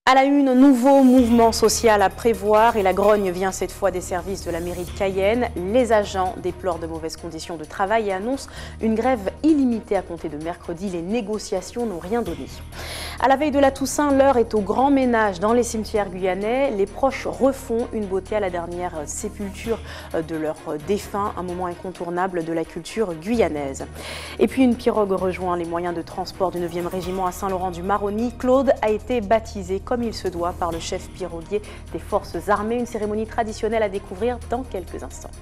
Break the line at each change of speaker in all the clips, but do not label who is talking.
À la une, nouveau mouvement social à prévoir et la grogne vient cette fois des services de la mairie de Cayenne. Les agents déplorent de mauvaises conditions de travail et annoncent une grève illimitée à compter de mercredi. Les négociations n'ont rien donné. À la veille de la Toussaint, l'heure est au grand ménage dans les cimetières guyanais. Les proches refont une beauté à la dernière sépulture de leurs défunts, un moment incontournable de la culture guyanaise. Et puis une pirogue rejoint les moyens de transport du 9e régiment à Saint-Laurent-du-Maroni. Claude a été baptisé comme il se doit par le chef piroguier des forces armées. Une cérémonie traditionnelle à découvrir dans quelques instants.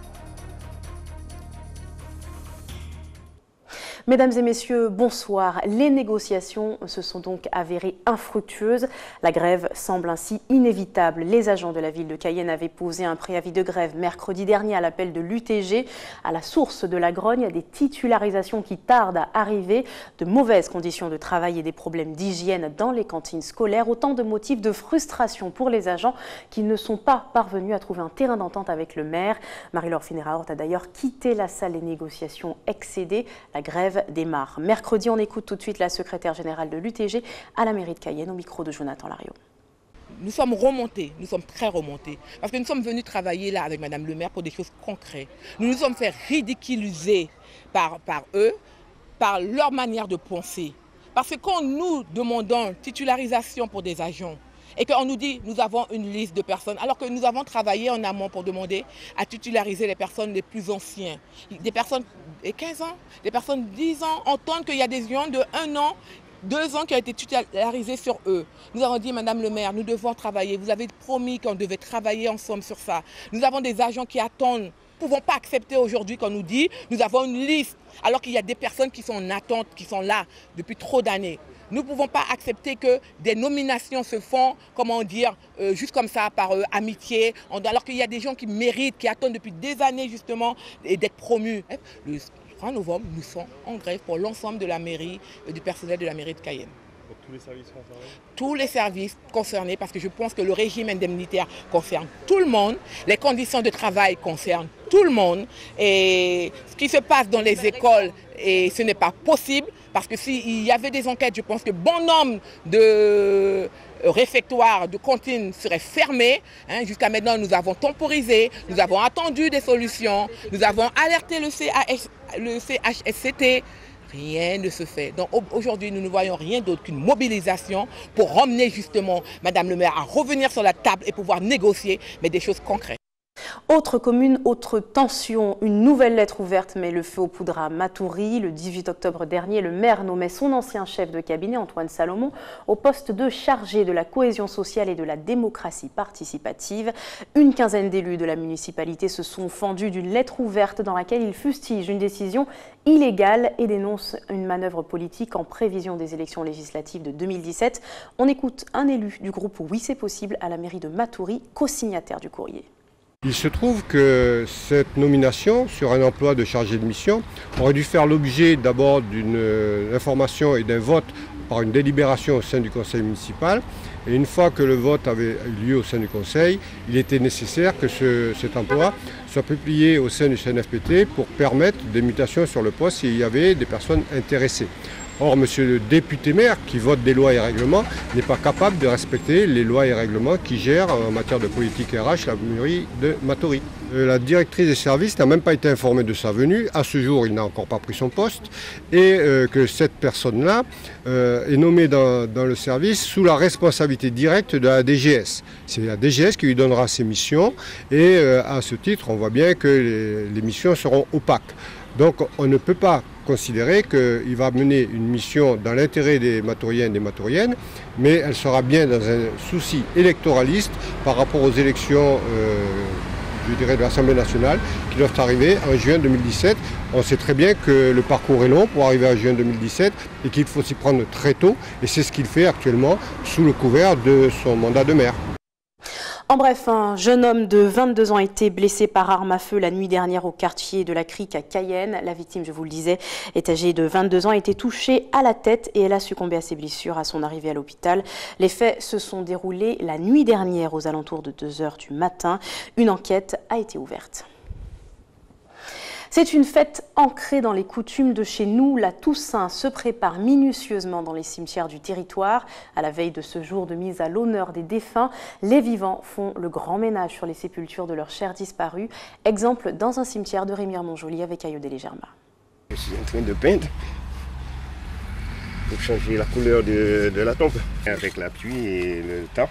Mesdames et messieurs, bonsoir. Les négociations se sont donc avérées infructueuses. La grève semble ainsi inévitable. Les agents de la ville de Cayenne avaient posé un préavis de grève mercredi dernier à l'appel de l'UTG. À la source de la grogne, il y a des titularisations qui tardent à arriver, de mauvaises conditions de travail et des problèmes d'hygiène dans les cantines scolaires. Autant de motifs de frustration pour les agents qui ne sont pas parvenus à trouver un terrain d'entente avec le maire. Marie-Laure Finéraort a d'ailleurs quitté la salle des négociations excédée. La grève démarre. Mercredi, on écoute tout de suite la secrétaire générale de l'UTG à la mairie de Cayenne au micro de Jonathan Lariot.
Nous sommes remontés, nous sommes très remontés, parce que nous sommes venus travailler là avec Madame le maire pour des choses concrètes. Nous nous sommes fait ridiculiser par eux, par leur manière de penser. Parce que quand nous demandons titularisation pour des agents, et qu'on nous dit nous avons une liste de personnes, alors que nous avons travaillé en amont pour demander à titulariser les personnes les plus anciennes. Des personnes de 15 ans, des personnes de 10 ans, entendent qu'il y a des gens de 1 an, 2 ans qui ont été titularisés sur eux. Nous avons dit, Madame le maire, nous devons travailler. Vous avez promis qu'on devait travailler ensemble sur ça. Nous avons des agents qui attendent. Nous ne pouvons pas accepter aujourd'hui qu'on nous dit nous avons une liste, alors qu'il y a des personnes qui sont en attente, qui sont là depuis trop d'années. Nous ne pouvons pas accepter que des nominations se font, comment dire, juste comme ça, par amitié, alors qu'il y a des gens qui méritent, qui attendent depuis des années justement d'être promus. Le 3 novembre, nous sommes en grève pour l'ensemble de la mairie, du personnel de la mairie de Cayenne.
Pour tous les services concernés ?
Tous les services concernés, parce que je pense que le régime indemnitaire concerne tout le monde, les conditions de travail concernent tout le monde, et ce qui se passe dans les écoles, et ce n'est pas possible, parce que s'il y avait des enquêtes, je pense que bon nombre de réfectoires, de cantines seraient fermés. Jusqu'à maintenant, nous avons temporisé, nous avons attendu des solutions, nous avons alerté le CHSCT. Rien ne se fait. Donc aujourd'hui, nous ne voyons rien d'autre qu'une mobilisation pour ramener justement Madame le maire à revenir sur la table et pouvoir négocier, mais des choses concrètes.
Autre commune, autre tension, une nouvelle lettre ouverte met le feu aux poudres à Matoury. Le 18 octobre dernier, le maire nommait son ancien chef de cabinet, Antoine Salomon, au poste de chargé de la cohésion sociale et de la démocratie participative. Une quinzaine d'élus de la municipalité se sont fendus d'une lettre ouverte dans laquelle ils fustigent une décision illégale et dénoncent une manœuvre politique en prévision des élections législatives de 2017. On écoute un élu du groupe Oui c'est possible à la mairie de Matoury, co-signataire du courrier.
Il se trouve que cette nomination sur un emploi de chargé de mission aurait dû faire l'objet d'abord d'une information et d'un vote par une délibération au sein du conseil municipal. Et une fois que le vote avait eu lieu au sein du conseil, il était nécessaire que cet emploi soit publié au sein du CNFPT pour permettre des mutations sur le poste s'il y avait des personnes intéressées. Or, monsieur le député maire qui vote des lois et règlements n'est pas capable de respecter les lois et règlements qui gèrent en matière de politique RH la mairie de Matoury. La directrice des services n'a même pas été informée de sa venue. À ce jour, il n'a encore pas pris son poste. Et que cette personne-là est nommée dans le service sous la responsabilité directe de la DGS. C'est la DGS qui lui donnera ses missions. Et à ce titre, on voit bien que les missions seront opaques. Donc on ne peut pas considérer qu'il va mener une mission dans l'intérêt des Matouriens et des Matouriennes, mais elle sera bien dans un souci électoraliste par rapport aux élections je dirais, de l'Assemblée nationale qui doivent arriver en juin 2017. On sait très bien que le parcours est long pour arriver à juin 2017 et qu'il faut s'y prendre très tôt, et c'est ce qu'il fait actuellement sous le couvert de son mandat de maire.
En bref, un jeune homme de 22 ans a été blessé par arme à feu la nuit dernière au quartier de la Crique à Cayenne. La victime, je vous le disais, est âgée de 22 ans, a été touchée à la tête et elle a succombé à ses blessures à son arrivée à l'hôpital. Les faits se sont déroulés la nuit dernière aux alentours de 2 h du matin. Une enquête a été ouverte. C'est une fête ancrée dans les coutumes de chez nous. La Toussaint se prépare minutieusement dans les cimetières du territoire. À la veille de ce jour de mise à l'honneur des défunts, les vivants font le grand ménage sur les sépultures de leurs chers disparus. Exemple dans un cimetière de Rémire-Montjoly avec Ayodele Germa.
Je suis en train de peindre pour changer la couleur de la tombe avec la pluie et le temps.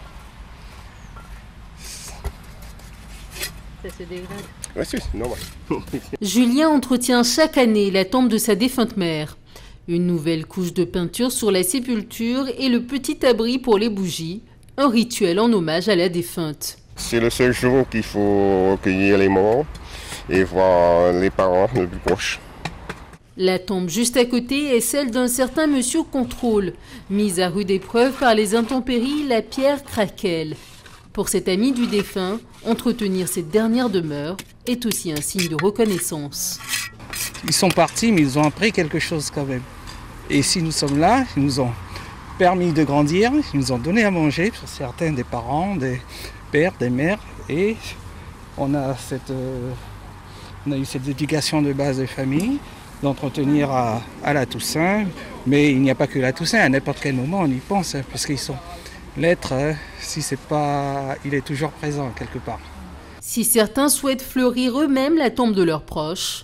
Ça se dégrade.
Oui, c'est normal.
Julien entretient chaque année la tombe de sa défunte mère. Une nouvelle couche de peinture sur la sépulture et le petit abri pour les bougies. Un rituel en hommage à la défunte.
C'est le seul jour qu'il faut recueillir les morts et voir les parents les plus proches.
La tombe juste à côté est celle d'un certain monsieur Contrôle. Mise à rude épreuve par les intempéries, la pierre craquelle. Pour cet ami du défunt, entretenir cette dernière demeure est aussi un signe de reconnaissance.
Ils sont partis, mais ils ont appris quelque chose quand même. Et si nous sommes là, ils nous ont permis de grandir, ils nous ont donné à manger, pour certains des parents, des pères, des mères. Et on a eu cette éducation de base de famille, d'entretenir à la Toussaint. Mais il n'y a pas que la Toussaint, à n'importe quel moment on y pense, puisqu'ils sont... L'être, si c'est pas, il est toujours présent quelque part.
Si certains souhaitent fleurir eux-mêmes la tombe de leurs proches,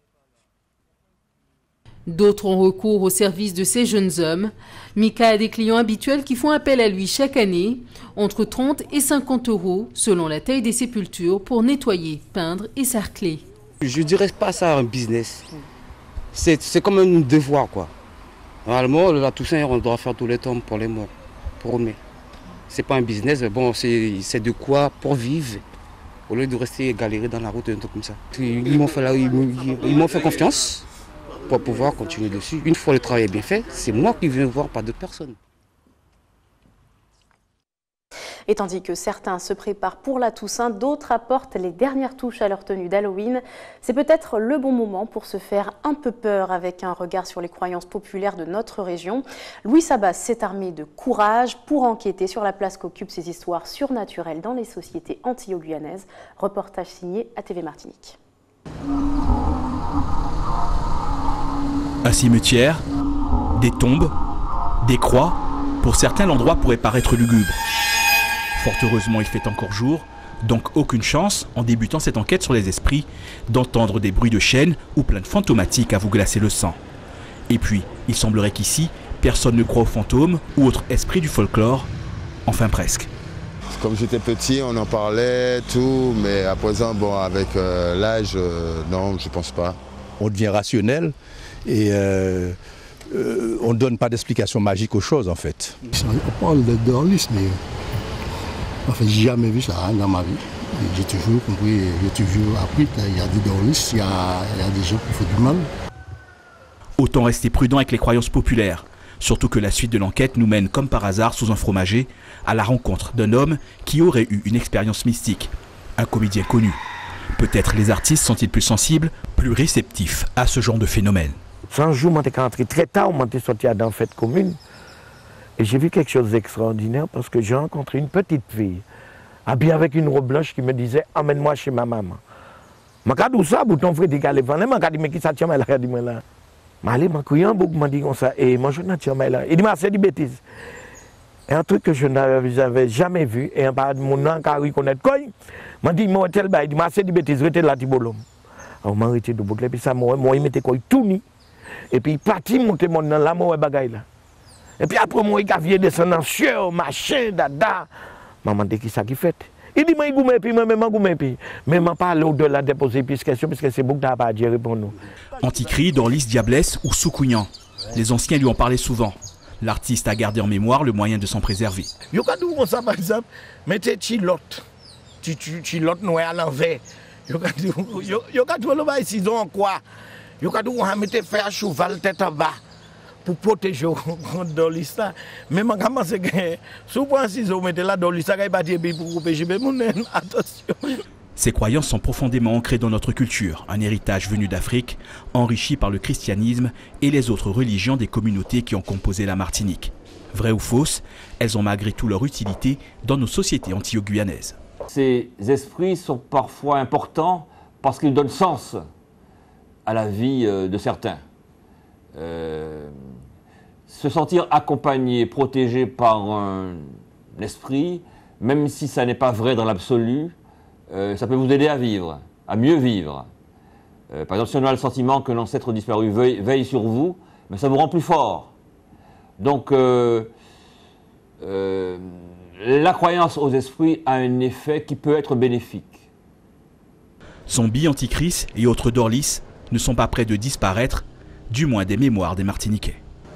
d'autres ont recours au service de ces jeunes hommes. Mika a des clients habituels qui font appel à lui chaque année, entre 30 et 50 € selon la taille des sépultures pour nettoyer, peindre et sarcler.
Je dirais pas ça un business. C'est comme un devoir quoi. Normalement, la Toussaint, on doit faire tous les tombes pour les morts, pour eux. C'est pas un business, bon, c'est de quoi pour vivre, au lieu de rester galérer dans la route, un truc comme ça. Ils m'ont fait confiance pour pouvoir continuer dessus. Une fois le travail est bien fait, c'est moi qui viens voir, pas d'autres personnes.
Et tandis que certains se préparent pour la Toussaint, d'autres apportent les dernières touches à leur tenue d'Halloween. C'est peut-être le bon moment pour se faire un peu peur avec un regard sur les croyances populaires de notre région. Louis Sabas s'est armé de courage pour enquêter sur la place qu'occupent ces histoires surnaturelles dans les sociétés antillo-guyanaises. Reportage signé ATV Martinique.
Un cimetière, des tombes, des croix. Pour certains, l'endroit pourrait paraître lugubre. Fort heureusement, il fait encore jour, donc aucune chance, en débutant cette enquête sur les esprits, d'entendre des bruits de chaînes ou plaintes fantomatiques à vous glacer le sang. Et puis, il semblerait qu'ici, personne ne croit aux fantômes ou autres esprits du folklore, enfin presque.
Comme j'étais petit, on en parlait, tout, mais à présent, bon, avec l'âge, non, je pense pas.
On devient rationnel et on ne donne pas d'explication magique aux choses, en fait.
On parle de dorlis, mais enfin, j'ai jamais vu ça dans ma vie. J'ai toujours compris, j'ai toujours appris qu'il y a des dorlis, il y a des gens qui font du mal.
Autant rester prudent avec les croyances populaires. Surtout que la suite de l'enquête nous mène comme par hasard sous un fromager à la rencontre d'un homme qui aurait eu une expérience mystique. Un comédien connu. Peut-être les artistes sont-ils plus sensibles, plus réceptifs à ce genre de phénomène.
Un jour, je suis rentré très tard, je suis sorti dans la fête commune. Et j'ai vu quelque chose d'extraordinaire parce que j'ai rencontré une petite fille, habillée avec une robe blanche qui me disait « Emmène-moi chez ma maman ». Je me dit ça, bouton frère, je me dit « Mais qui ça tient là ?» Je dit « Mais allez, je crié un bouc, je dit comme ça, et moi je ne tiens là. » Il dit « C'est des bêtises. » Et un truc que je n'avais jamais vu, et mon nom qui reconnaître quoi, je dit « Moi, tel bail, il dit « C'est des bêtises, restez là, Tibolom. » Alors, je arrêté de boucler, puis ça, moi, il mettait quoi tout nu. Et puis, il partit monter mon nom là, moi, bagaille là. Et puis après, moi, il a vu descendre en chieur, machin, dada. Maman dit, qui ça qui fait? Il dit, moi, il goûte, puis moi-même, je goûte. Mais je ne parle au-delà de poser plus de questions, parce que c'est beaucoup d'argent à dire pour nous.
Anticri, Dorlis, Diablesse ou Soukounian. Les anciens lui en parlaient souvent. L'artiste a gardé en mémoire le moyen de s'en préserver.
Yo ka dou comme ça par exemple, mettez chilotte. Chilotte noir à l'envers. Yo ka dou le bail ciseaux en quoi. Yo ka dou mettez fer à cheval tête en bas pour protéger contre Dorlis ça. Mais man comment c'est que sous prend ciseaux mettez là Dorlis ça va dire pour couper je mon attention.
Ces croyances sont profondément ancrées dans notre culture, un héritage venu d'Afrique, enrichi par le christianisme et les autres religions des communautés qui ont composé la Martinique. Vraies ou fausses, elles ont malgré tout leur utilité dans nos sociétés antillo-guyanaises.
Ces esprits sont parfois importants parce qu'ils donnent sens à la vie de certains. Se sentir accompagné, protégé par un esprit, même si ça n'est pas vrai dans l'absolu, ça peut vous aider à vivre, à mieux vivre. Par exemple, si on a le sentiment que l'ancêtre disparu veille sur vous, mais ça vous rend plus fort. Donc, la croyance aux esprits a un effet qui peut être bénéfique.
Zombie, Antichrist et autres Dorlis ne sont pas près de disparaître, du moins des mémoires des Martiniquais.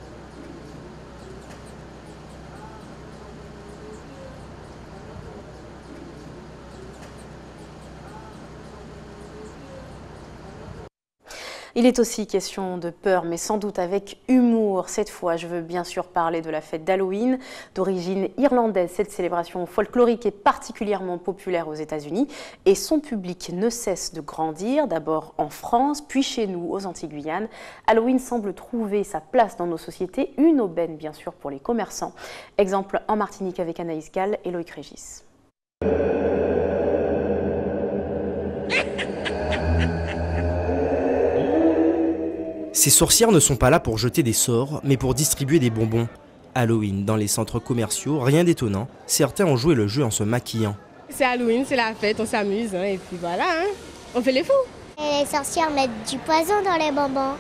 Il est aussi question de peur, mais sans doute avec humour. Cette fois, je veux bien sûr parler de la fête d'Halloween. D'origine irlandaise, cette célébration folklorique est particulièrement populaire aux États-Unis et son public ne cesse de grandir, d'abord en France, puis chez nous, aux Antilles-Guyane. Halloween semble trouver sa place dans nos sociétés, une aubaine bien sûr pour les commerçants. Exemple en Martinique avec Anaïs Gall et Loïc Régis.
Ces sorcières ne sont pas là pour jeter des sorts, mais pour distribuer des bonbons. Halloween, dans les centres commerciaux, rien d'étonnant, certains ont joué le jeu en se maquillant.
C'est Halloween, c'est la fête, on s'amuse, et puis voilà, on fait les fous.
Et les sorcières mettent du poison dans les bonbons.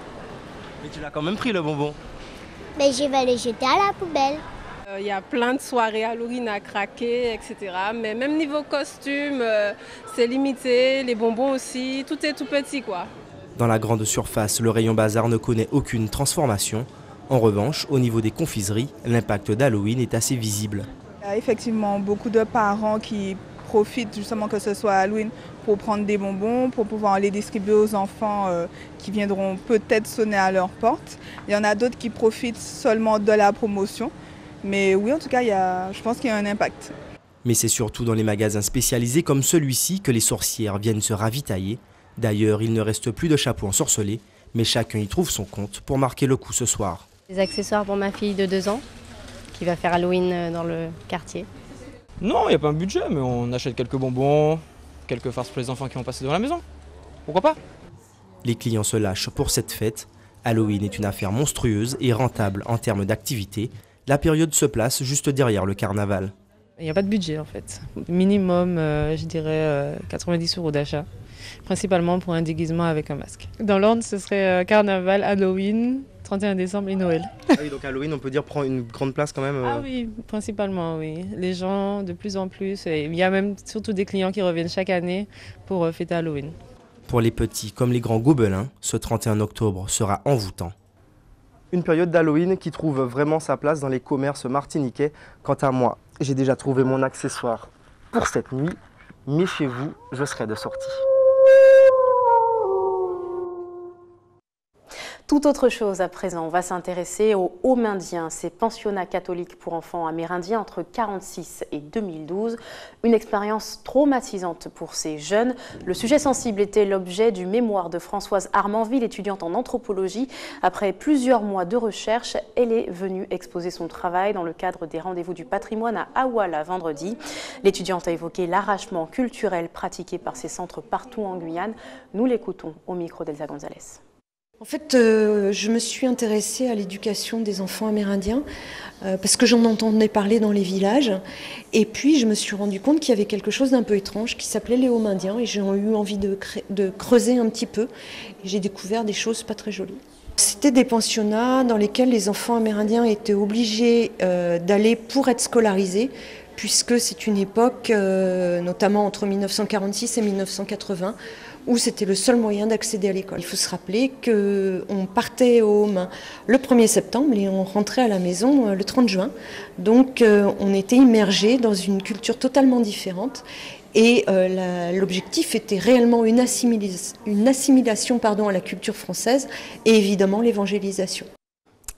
Mais tu l'as quand même pris le bonbon.
Mais je vais les jeter à la poubelle.
Il y a plein de soirées Halloween à craquer, etc. Mais même niveau costume, c'est limité, les bonbons aussi, tout est tout petit quoi.
Dans la grande surface, le rayon bazar ne connaît aucune transformation. En revanche, au niveau des confiseries, l'impact d'Halloween est assez visible.
Il y a effectivement beaucoup de parents qui profitent justement que ce soit Halloween pour prendre des bonbons, pour pouvoir les distribuer aux enfants qui viendront peut-être sonner à leur porte. Il y en a d'autres qui profitent seulement de la promotion. Mais oui, en tout cas, je pense qu'il y a un impact.
Mais c'est surtout dans les magasins spécialisés comme celui-ci que les sorcières viennent se ravitailler. D'ailleurs, il ne reste plus de chapeaux ensorcelés, mais chacun y trouve son compte pour marquer le coup ce soir.
Des accessoires pour ma fille de 2 ans, qui va faire Halloween dans le quartier.
Non, il n'y a pas un budget, mais on achète quelques bonbons, quelques farces pour les enfants qui vont passer devant la maison. Pourquoi pas?
Les clients se lâchent pour cette fête. Halloween est une affaire monstrueuse et rentable en termes d'activité. La période se place juste derrière le carnaval.
Il n'y a pas de budget en fait. Minimum, je dirais 90 € d'achat. Principalement pour un déguisement avec un masque. Dans l'ordre, ce serait carnaval, Halloween, 31 décembre et Noël.
Ah oui, donc Halloween, on peut dire, prend une grande place quand même
Ah oui, principalement, oui. Les gens, de plus en plus, et il y a même surtout des clients qui reviennent chaque année pour fêter Halloween.
Pour les petits comme les grands gobelins, ce 31 octobre sera envoûtant.
Une période d'Halloween qui trouve vraiment sa place dans les commerces martiniquais. Quant à moi, j'ai déjà trouvé mon accessoire pour cette nuit, mais chez vous, je serai de sortie.
Tout autre chose à présent, on va s'intéresser aux Homindiens, ces pensionnats catholiques pour enfants amérindiens entre 1946 et 2012. Une expérience traumatisante pour ces jeunes. Le sujet sensible était l'objet du mémoire de Françoise Armanville, étudiante en anthropologie. Après plusieurs mois de recherche, elle est venue exposer son travail dans le cadre des rendez-vous du patrimoine à Awala vendredi. L'étudiante a évoqué l'arrachement culturel pratiqué par ces centres partout en Guyane. Nous l'écoutons au micro d'Elsa Gonzalez.
En fait, je me suis intéressée à l'éducation des enfants amérindiens parce que j'en entendais parler dans les villages. Et puis, je me suis rendu compte qu'il y avait quelque chose d'un peu étrange qui s'appelait les Homindiens. Et j'ai eu envie de creuser un petit peu. Et j'ai découvert des choses pas très jolies. C'était des pensionnats dans lesquels les enfants amérindiens étaient obligés d'aller pour être scolarisés, puisque c'est une époque, notamment entre 1946 et 1980, où c'était le seul moyen d'accéder à l'école. Il faut se rappeler qu'on partait au Home le 1er septembre et on rentrait à la maison le 30 juin. Donc on était immergés dans une culture totalement différente et l'objectif était réellement une assimilation à la culture française et évidemment l'évangélisation.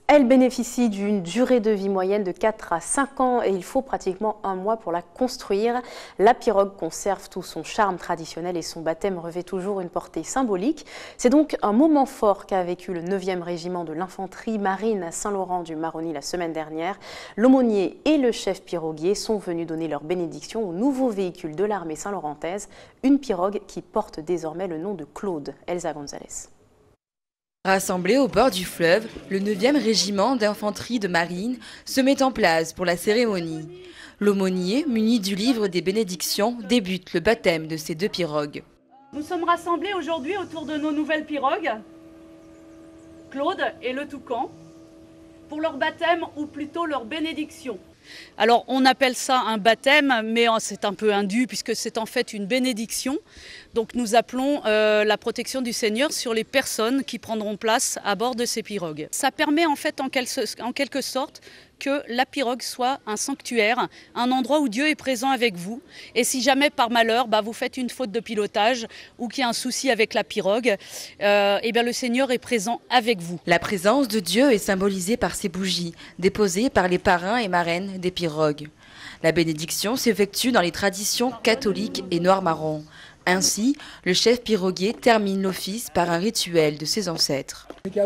Elle bénéficie d'une durée de vie moyenne de 4 à 5 ans et il faut pratiquement 1 mois pour la construire. La pirogue conserve tout son charme traditionnel et son baptême revêt toujours une portée symbolique. C'est donc un moment fort qu'a vécu le 9e régiment de l'infanterie marine à Saint-Laurent-du-Maroni la semaine dernière. L'aumônier et le chef piroguier sont venus donner leur bénédiction au nouveau véhicule de l'armée saint-laurentaise, une pirogue qui porte désormais le nom de Claude. Elsa Gonzalez.
Rassemblé au bord du fleuve, le 9e régiment d'infanterie de marine se met en place pour la cérémonie. L'aumônier, muni du livre des bénédictions, débute le baptême de ces 2 pirogues.
Nous sommes rassemblés aujourd'hui autour de nos nouvelles pirogues, Claude et le Toucan, pour leur baptême ou plutôt leur bénédiction. Alors on appelle ça un baptême, mais c'est un peu indu puisque c'est en fait une bénédiction. Donc nous appelons la protection du Seigneur sur les personnes qui prendront place à bord de ces pirogues. Ça permet en fait en quelque sorte que la pirogue soit un sanctuaire, un endroit où Dieu est présent avec vous. Et si jamais par malheur vous faites une faute de pilotage ou qu'il y a un souci avec la pirogue, eh bien le Seigneur est présent avec vous.
La présence de Dieu est symbolisée par ces bougies, déposées par les parrains et marraines des pirogues. La bénédiction s'effectue dans les traditions catholiques et noir-marron. Ainsi, le chef piroguier termine l'office par un rituel de ses ancêtres.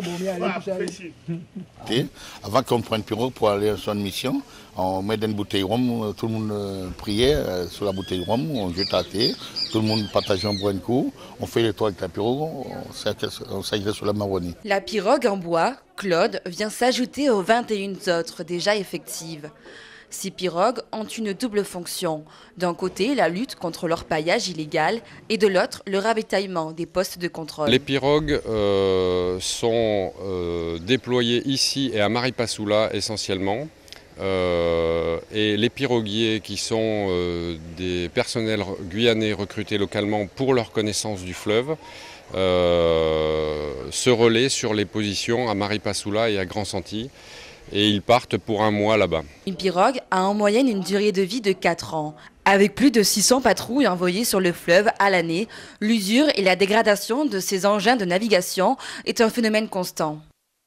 Avant qu'on prenne pirogue pour aller sur une mission, on met une bouteille de rhum, tout le monde priait sur la bouteille de rhum, on jette à terre, tout le monde partage un bon coup, on fait les toits avec la pirogue, on s'agresse sur la Maroni.
La pirogue en bois, Claude, vient s'ajouter aux 21 autres déjà effectives. Ces pirogues ont une double fonction. D'un côté, la lutte contre l'orpaillage illégal et de l'autre, le ravitaillement des postes de contrôle.
Les pirogues sont déployées ici et à Maripasoula essentiellement. Et les piroguiers qui sont des personnels guyanais recrutés localement pour leur connaissance du fleuve se relaient sur les positions à Maripasoula et à Grand-Santi. Et ils partent pour 1 mois là-bas.
Une pirogue a en moyenne une durée de vie de 4 ans. Avec plus de 600 patrouilles envoyées sur le fleuve à l'année, l'usure et la dégradation de ces engins de navigation est un phénomène constant.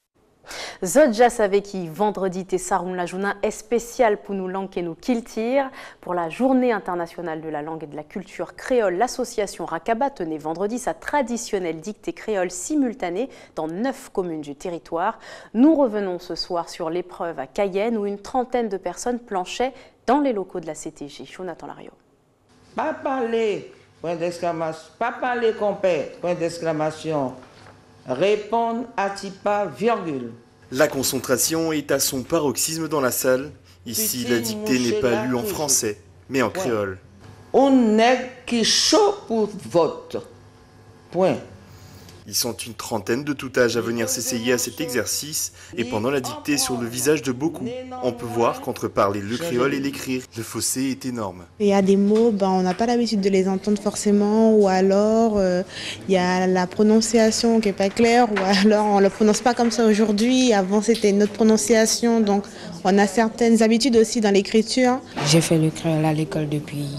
Zodja Saveki, vendredi Tessaroun la journée est spéciale pour nous langues et nous kiltir. Pour la journée internationale de la langue et de la culture créole, l'association Rakaba tenait vendredi sa traditionnelle dictée créole simultanée dans 9 communes du territoire. Nous revenons ce soir sur l'épreuve à Cayenne où une trentaine de personnes planchaient dans les locaux de la CTG. Jonathan Lario.
Pas parler, point d'exclamation. Pas parler, compère, point d'exclamation. Répondre à Tipa, virgule.
La concentration est à son paroxysme dans la salle. Ici, la dictée n'est pas lue en français, mais en créole.
On est qui chaud pour vote. Point.
Ils sont une trentaine de tout âge à venir s'essayer à cet exercice et pendant la dictée sur le visage de beaucoup, on peut voir qu'entre parler le créole et l'écrire, le fossé est énorme.
Il y a des mots, on n'a pas l'habitude de les entendre forcément ou alors il y a la prononciation qui n'est pas claire ou alors on ne le prononce pas comme ça aujourd'hui. Avant c'était une autre prononciation donc on a certaines habitudes aussi dans l'écriture.
J'ai fait le créole à l'école depuis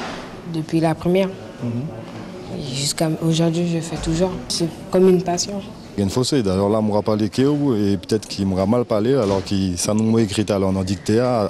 la primaire. Jusqu'à aujourd'hui, je fais toujours. C'est comme une passion.
Il y a une fossé. D'ailleurs, là, je parle kéou et peut-être qu'il m'a mal parlé, alors que ça nous a écrit alors en dictée à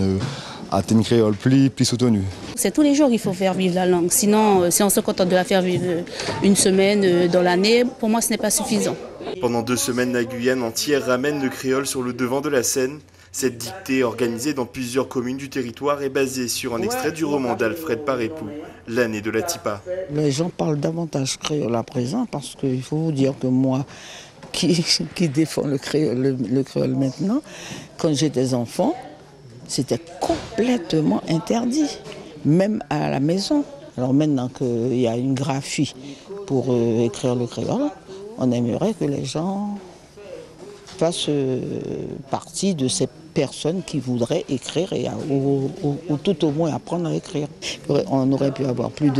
une créole plus soutenue.
C'est tous les jours qu'il faut faire vivre la langue. Sinon, si on se contente de la faire vivre une semaine dans l'année, pour moi, ce n'est pas suffisant.
Pendant 2 semaines, la Guyane entière ramène le créole sur le devant de la scène. Cette dictée, organisée dans plusieurs communes du territoire, est basée sur un extrait du roman d'Alfred Parépou, L'année de la Tipa.
Les gens parlent davantage créole à présent parce qu'il faut vous dire que moi, qui défends le créole maintenant, quand j'étais enfant, c'était complètement interdit, même à la maison. Alors maintenant qu'il y a une graphie pour écrire le créole, on aimerait que les gens fassent partie de ces personnes qui voudraient écrire ou tout au moins apprendre à écrire. On aurait pu avoir plus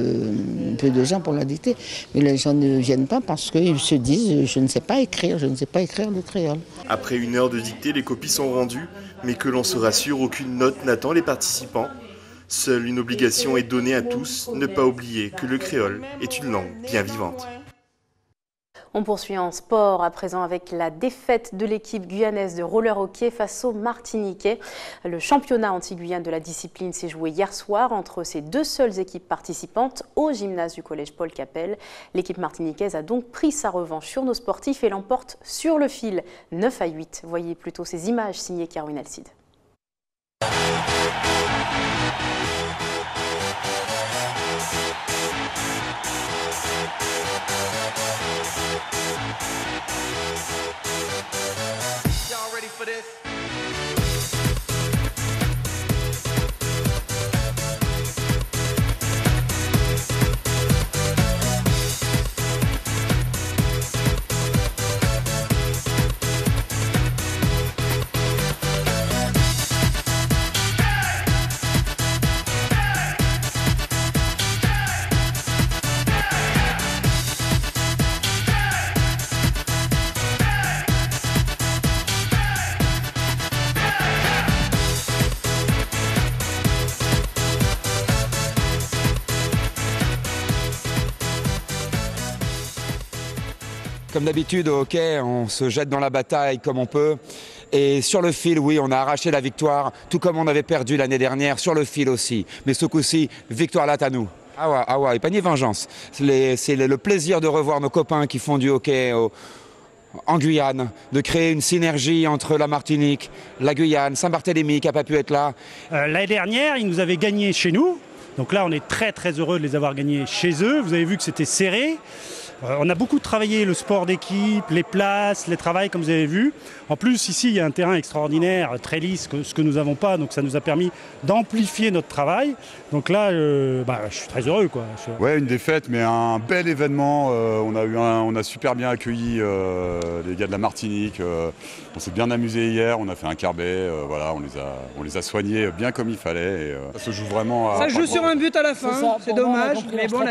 de gens pour la dicter, mais les gens ne viennent pas parce qu'ils se disent « je ne sais pas écrire le créole ».
Après 1 heure de dictée, les copies sont rendues, mais que l'on se rassure, aucune note n'attend les participants. Seule une obligation est donnée à tous, ne pas oublier que le créole est une langue bien vivante.
On poursuit en sport à présent avec la défaite de l'équipe guyanaise de roller hockey face aux Martiniquais. Le championnat anti-Guyane de la discipline s'est joué hier soir entre ces deux seules équipes participantes au gymnase du collège Paul Capel. L'équipe martiniquaise a donc pris sa revanche sur nos sportifs et l'emporte sur le fil 9-8. Voyez plutôt ces images signées Caroline Alcide.
Comme d'habitude au hockey, on se jette dans la bataille comme on peut. Et sur le fil, oui, on a arraché la victoire, tout comme on avait perdu l'année dernière, sur le fil aussi. Mais ce coup-ci, victoire là à nous. Ah ouais, et panier vengeance. C'est le plaisir de revoir nos copains qui font du hockey en Guyane, de créer une synergie entre la Martinique, la Guyane, Saint-Barthélemy qui n'a pas pu être là.
L'année dernière, ils nous avaient gagné chez nous. Donc là, on est très très heureux de les avoir gagnés chez eux. Vous avez vu que c'était serré. On a beaucoup travaillé le sport d'équipe, les places, les travails comme vous avez vu. En plus ici il y a un terrain extraordinaire, très lisse, ce que nous n'avons pas, donc ça nous a permis d'amplifier notre travail. Donc là je suis très heureux quoi.
Ouais, une défaite mais un bel événement. On a super bien accueilli les gars de la Martinique. On s'est bien amusé hier, on a fait un carbet, voilà, on les a soignés bien comme il fallait. Et, ça se joue vraiment à...
Ça joue sur un but à la fin, c'est dommage, mais bon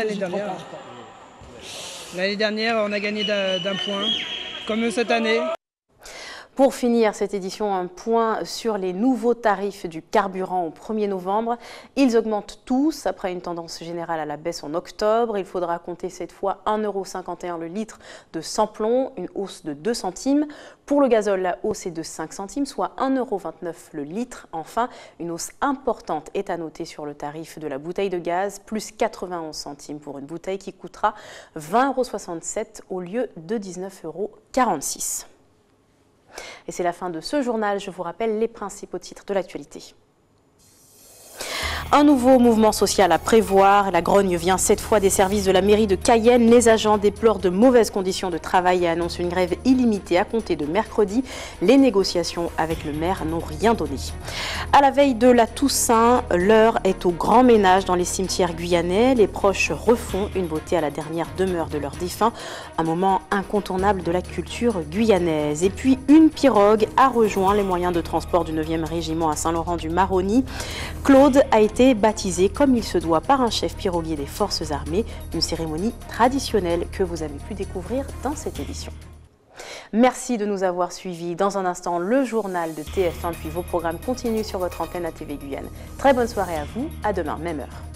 l'année dernière on a gagné d'un point, comme cette année.
Pour finir cette édition, un point sur les nouveaux tarifs du carburant au 1er novembre. Ils augmentent tous après une tendance générale à la baisse en octobre. Il faudra compter cette fois 1,51 € le litre de sans-plomb, une hausse de 2 centimes. Pour le gazole, la hausse est de 5 centimes, soit 1,29 € le litre. Enfin, une hausse importante est à noter sur le tarif de la bouteille de gaz, plus 91 centimes pour une bouteille qui coûtera 20,67 € au lieu de 19,46 €. Et c'est la fin de ce journal. Je vous rappelle les principaux titres de l'actualité. Un nouveau mouvement social à prévoir. La grogne vient cette fois des services de la mairie de Cayenne. Les agents déplorent de mauvaises conditions de travail et annoncent une grève illimitée à compter de mercredi. Les négociations avec le maire n'ont rien donné. À la veille de la Toussaint, l'heure est au grand ménage dans les cimetières guyanais. Les proches refont une beauté à la dernière demeure de leurs défunts. Un moment incontournable de la culture guyanaise. Et puis une pirogue a rejoint les moyens de transport du 9e régiment à Saint-Laurent-du-Maroni. Claude a été baptisé comme il se doit par un chef piroguier des forces armées, une cérémonie traditionnelle que vous avez pu découvrir dans cette édition. Merci de nous avoir suivis. Dans un instant, le journal de TF1 puis vos programmes continuent sur votre antenne ATV Guyane. Très bonne soirée à vous, à demain, même heure.